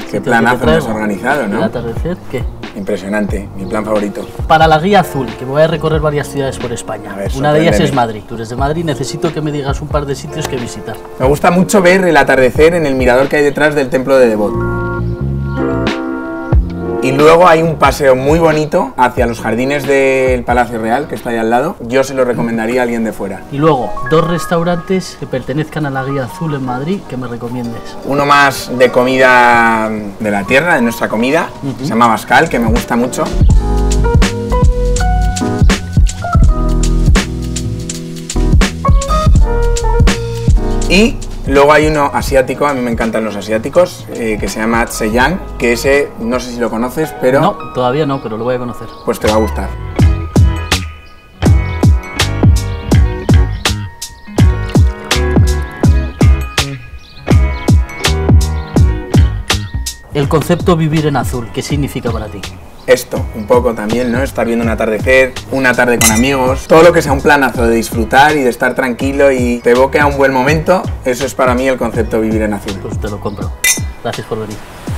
Qué planazo me has organizado, ¿no? ¿El atardecer qué? Impresionante, mi plan favorito. Para la guía azul, que voy a recorrer varias ciudades por España. A ver, una de ellas es sorpréndeme. Madrid. Tú eres de Madrid, necesito que me digas un par de sitios que visitar. Me gusta mucho ver el atardecer en el mirador que hay detrás del templo de Devot. Y luego hay un paseo muy bonito hacia los jardines del Palacio Real, que está ahí al lado. Yo se lo recomendaría a alguien de fuera. Y luego, 2 restaurantes que pertenezcan a la guía azul en Madrid que me recomiendes. Uno más de comida de la tierra, de nuestra comida, se llama Bascal, que me gusta mucho. Y luego hay uno asiático, a mí me encantan los asiáticos, que se llama Seyang, que ese, no sé si lo conoces, pero No, todavía no, pero lo voy a conocer. pues te va a gustar. El concepto vivir en azul, ¿qué significa para ti? Esto, un poco también, ¿no? Estar viendo un atardecer, una tarde con amigos, todo lo que sea un planazo de disfrutar y de estar tranquilo y te evoque a un buen momento, eso es para mí el concepto vivir en azul. Pues te lo compro. Gracias por venir.